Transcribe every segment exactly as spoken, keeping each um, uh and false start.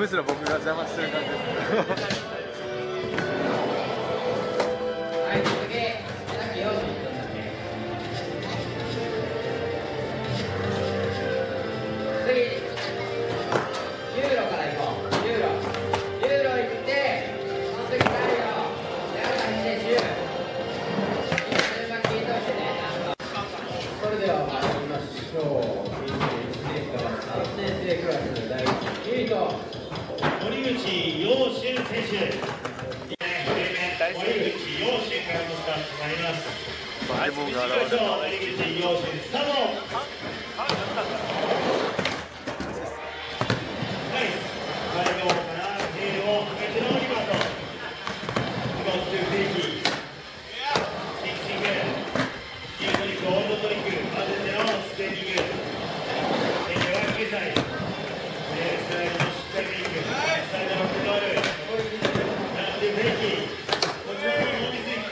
すら僕が邪魔してる感じです。 はい、次、さっきよんじゅういちだっけ。次、ユーロから行こう。ユーロ。ユーロ行って、その次ダイオ。で、あとはにせんじゅう。今、順番聞いといてね。それでは参りましょう。にじゅういちねんからさんねん生クラスのだいいちいと森口陽俊選手。森口陽俊からのスタートになります。 バケモンが現れた。 森口陽俊スタート。ナイス。最後からテールを上げてのリバウンド。リバウンドというフェイキー。シンキング。キートリック、オールドトリック。混ぜてのステーキング。手ではきゅうさい。スライドのしっかりフェイク。サイドのクロール。なんでフェイキー。こちらにノーミスいくか。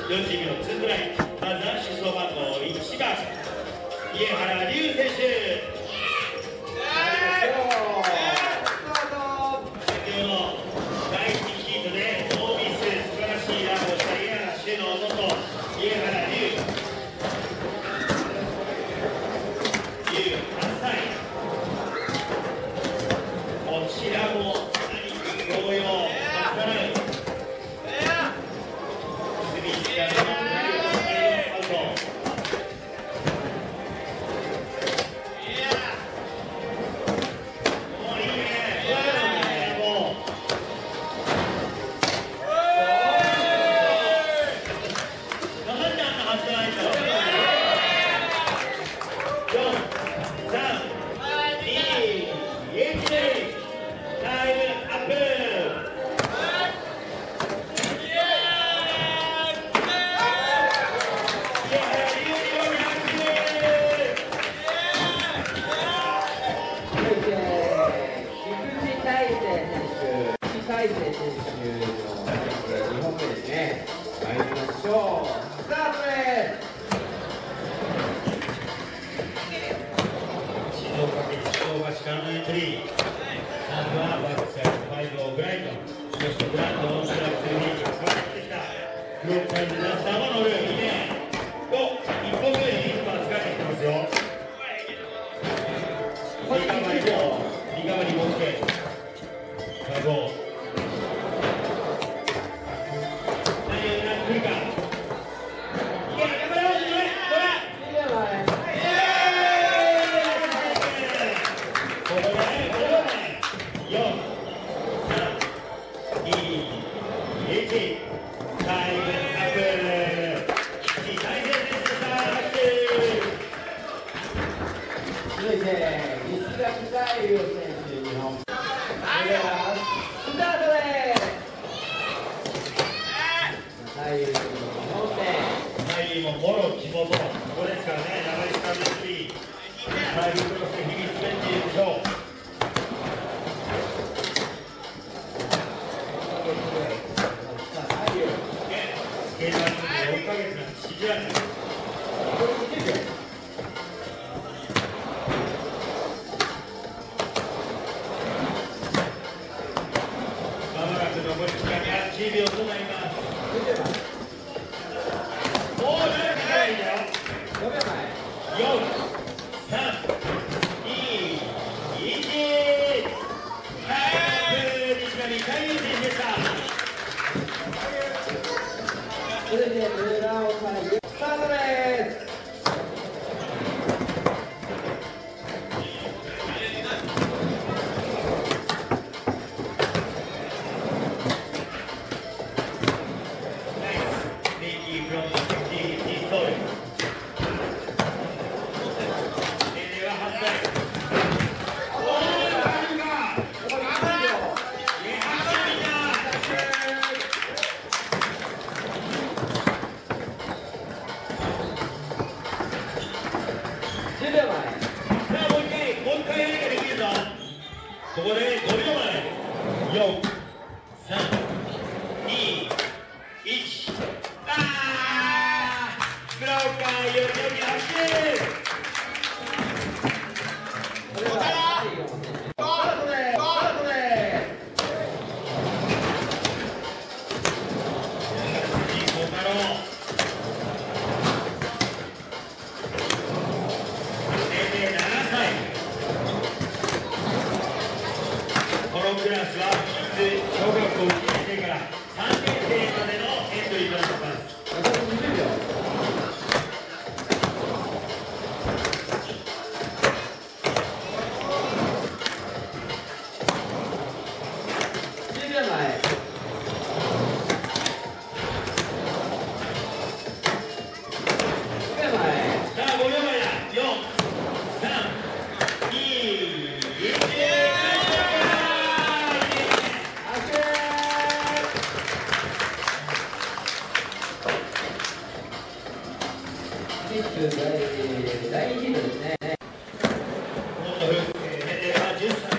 両チームのツートライ、まずは出走番号いちばん家原龍選手。先ほどだいいちヒートでノーミス、素晴らしいランをした家原主の元家原龍じゅうはっさい、こちらも何か同様まさにスリースターのアウト。 大勢選手のにほんめですね。参りましょう。スタートです。 静岡県市橋からのエントリー。まずはバックサイドファイブをブライト、そしてブランドをスラップするリーチが変わってきた。フロップサイドで出したまま乗るいいね。お、一歩目にリーチが使ってきてますよ。リカバリーもリカバリーも OK。さあどう続いて西垣大優選手にほんめ。スタートです。大優選手にほんめ。 はい、もうもろ地元、ここですからね、長井さんのスリー、ファイブクロスで日々滑っているでしょう。スケートはよんかげつなんて信じられない。まもなく残り時間がじゅうびょうとなります。もう長くないよ。よん、さん、に、いち、タイム西上大優選手でした。 それで村尾さん、スタートです。 ここでごびょうまえ。よん、さん、に、いち。あー、ブローカーよりより走る。 それでは最後の選手、スタートです。スタートです。 藤井幸太郎。年齢ななさい。このクラスは小学校いちねん生からさんねん生までのエントリーとなっています。 残りにじゅうびょう。じゅうびょうまえ。ごびょうまえ。 さあごびょうまえだ。よん、さん、に、いち。 第二ヒートですね。 年齢はじゅっさい。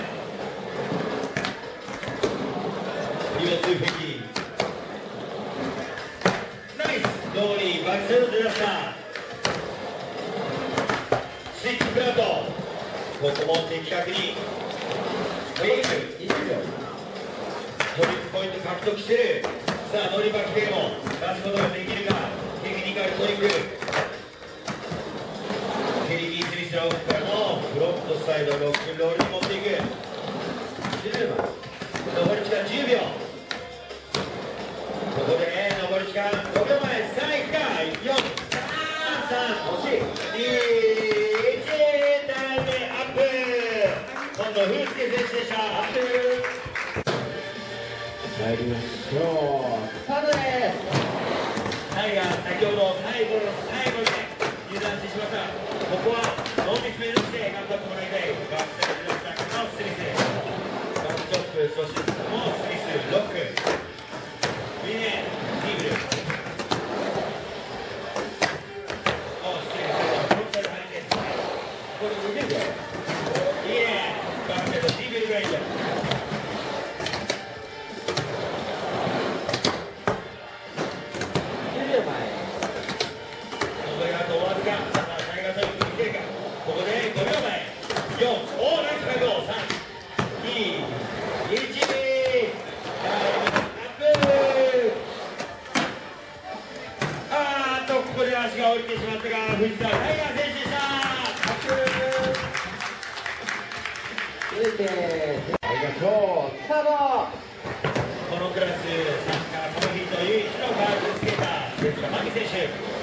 リオツーフェキナイス。 通りバックサイド出ました。スイッチクラウド、ここも的確にベイクにじゅうびょう。 トリックポイント獲得してる。さあノリバキペイも出すことができるか。テクニカルトリック、ケリー・スミスの奥からのフロントサイドロックンロールに持っていく。 じゅうばん。 残り時間じゅうびょう。ここでね、残り時間ごびょうまえ。さあいくか。よん、さん、 惜しい。 に、いち、タイムアップ。今度風介選手でした。アップ。 参りましょう。スタートです。 タイガー、先ほど最後の最後に油断してしまった。ここはノーミス目指して頑張ってもらいたい。バックサイドの先のスミス、バックチョップ、そしてもうスミス、ロック、いいね、イーグル、おスミス、フロントサイド入ってる。 これにじゅうびょう。 いいね、バックサイド、イーグルグラインド。ここでごびょうまえ。よん、おーナイスファイブ。さん、に、いち、タイムアップ。あーっとここで足が降りてしまったが藤田タイガー選手でした。 続いて参りましょう。スタート。 このクラスサッカーこの日と唯一のカーブスケーターですが、牧選手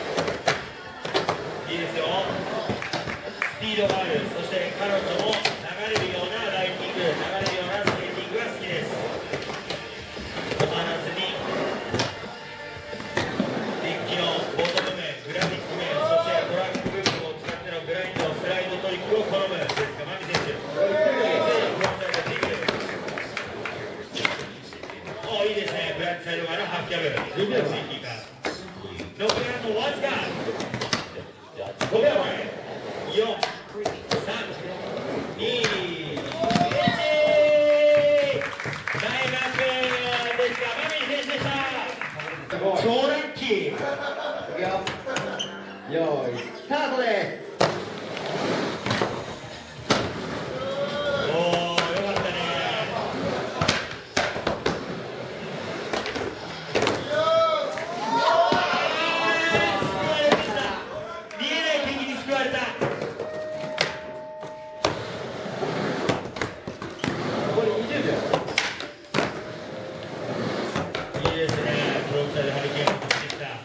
いいですよ。スピードがある。そして彼女も流れるようなライティング、流れるようなスケーティングが好きです。止まらずにデッキのボトム面、グラフィック面、そしてトラックブームを使ってのグラインド、スライドトリックを好むですが、牧選手おーいいですね。ブラックサイド側のハッキャブ、じゅうびょうついていた。残りあとわずかごびょうまえ。よん、さん、に、いち、タイムアップですが、マミー選手でした。超ラッキー。 いくよ。よーいスタートです。 おー、よかったね。見えない敵に救われた。 残りにじゅうびょう。 いいですね。フロントサイドハリケーンを取ってきた。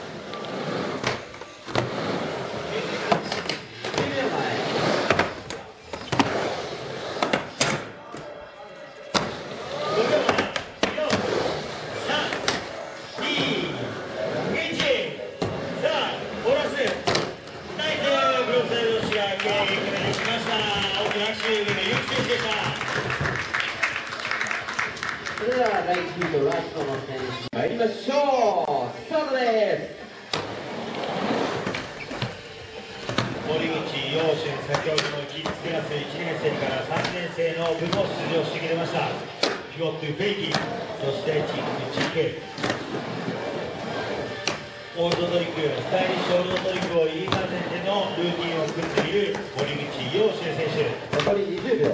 じゅうびょうまえ。 ごびょうまえ。よん、さん、に、いち。さあ、ボラス。ナイス。フロントサイドの試合、経営からできました。大きな拍手、上野祐希選手でした。 それではだいいちヒートラストの選手参りましょう。スタートです。 森口陽俊、先ほどのキッズクラスいちねん生からさんねん生の部も出場してくれました。ピボットフェイキー、そしてチックチック、オールドトリック、スタイリッシュオールドトリックを入り混ぜてのルーティンを組んでいる森口陽俊選手。 残りにじゅうびょう。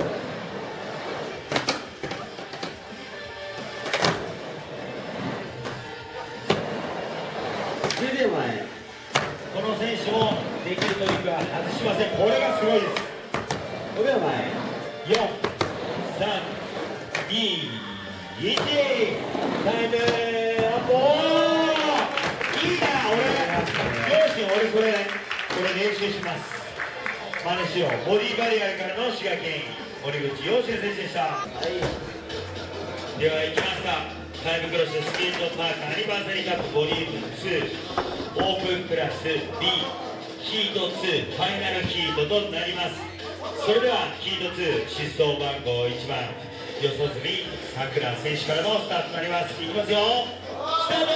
じゅうびょうまえ。 この選手もできるトリックは外しません。これがすごいです。 ごびょうまえ。 よん、さん、に、いち、タイムアップ。いいな、俺、よし、俺これ、これ練習します。真似しよう。ボディバリアからの滋賀県、森口陽俊選手でした。 はい。 では、いきますか。タイムクロススケートパークアニバーサリーカップボリュームツー、オープンクラス B、ヒートツー、ファイナルヒートとなります。それではヒートツー、出走番号いちばん、四十住さくら選手からのスタートとなります。いきますよ、スタート。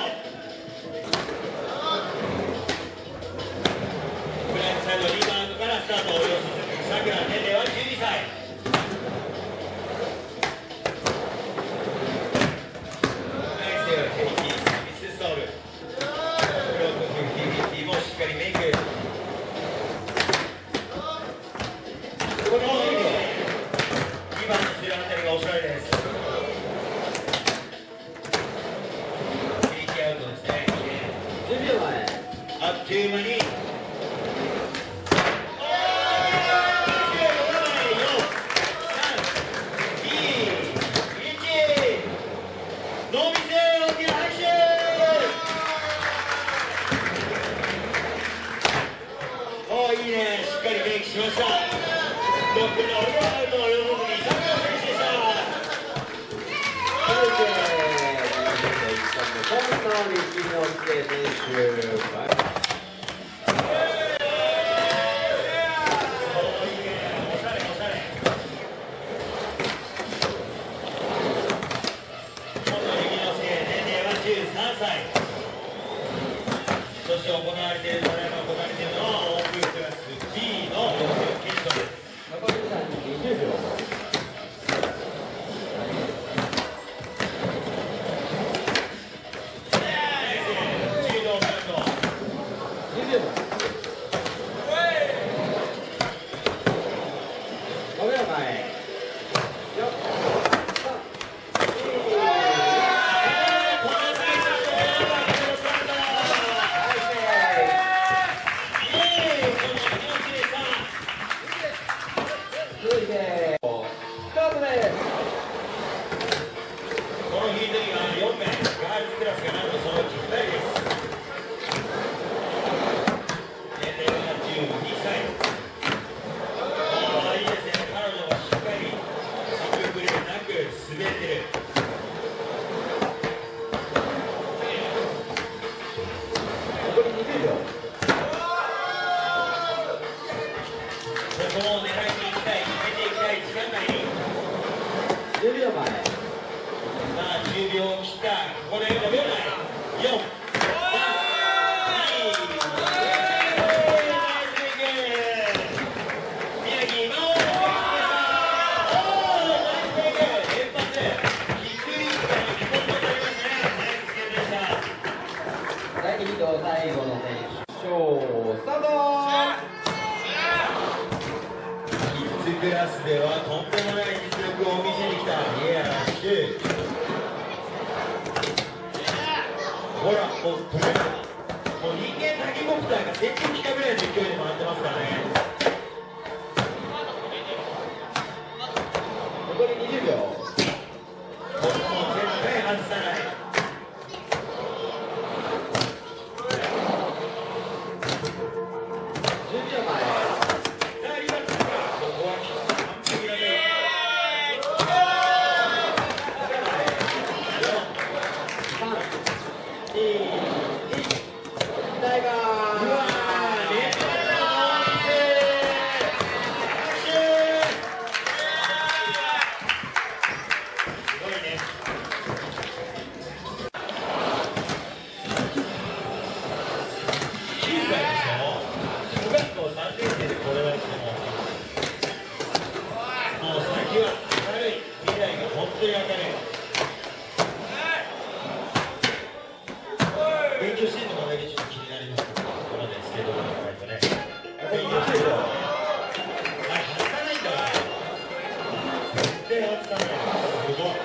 フライトサイドリバウンドからスタート。四十住さくら、年齢はじゅうにさい。ナイス、ケイキー、スミスソール。 球間にいいね、しっかりメイクしました。ロックのオールアウトを喜ぶにさんばん選手でした。 本当に金之介選手。 そして行われている、行われているのはオープンクラス B の予選決勝です。 残り時間にじゅうびょう。じゅうびょうまえ。さあじゅうびょうを切った。ここでごびょうまえ。よん、さん、に、宮城真央連発。低いから一本取りましたね。ナイスゲームでした。 だいに投最後の選手。スタート。 キッズクラスではとんでもない実力を見せに来た宮城。ほら、もう止める。もう人間タケコプターが戦闘機かぐらいの勢いで回ってますからね。 残りにじゅうびょう。 もう絶対外さない。 じゅうびょうまえ。 勉強してるのがだけちょっと気になりますけど、ここまでスケートボードがないとね。勉強してるよ。あれ、外さないんだから。絶対外さない。すごい。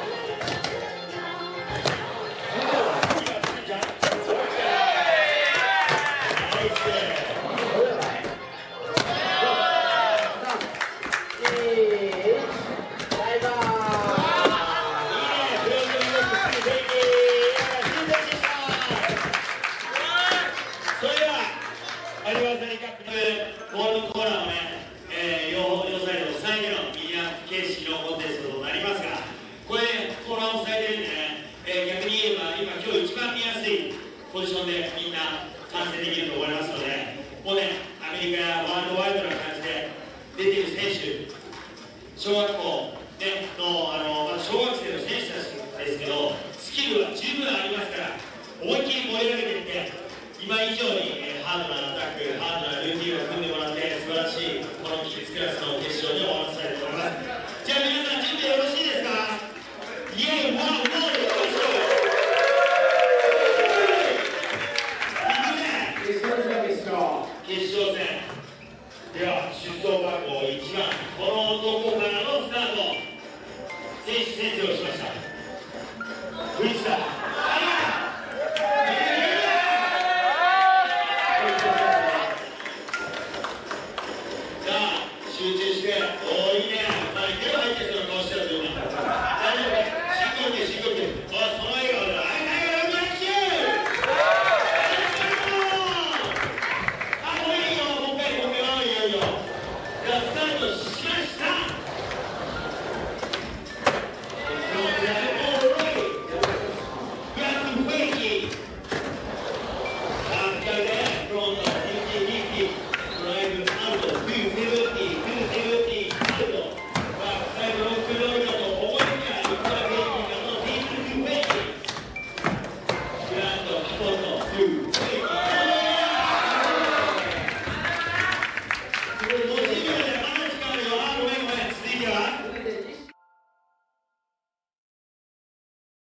アニバーサリーカップボールコーナーをね、えー、両両サイド最後のミニア形式のコンテストとなりますが、これ、コーナーを押さえてるんでね、えー、逆に言えば、今、今日一番見やすいポジションでみんな観戦できると思いますので、もうね、アメリカやワールドワイドな感じで出てる選手、小学校、ね、の、あのまあ、小学生の選手たちですけど、スキルは十分ありますから、思いっきり盛り上げて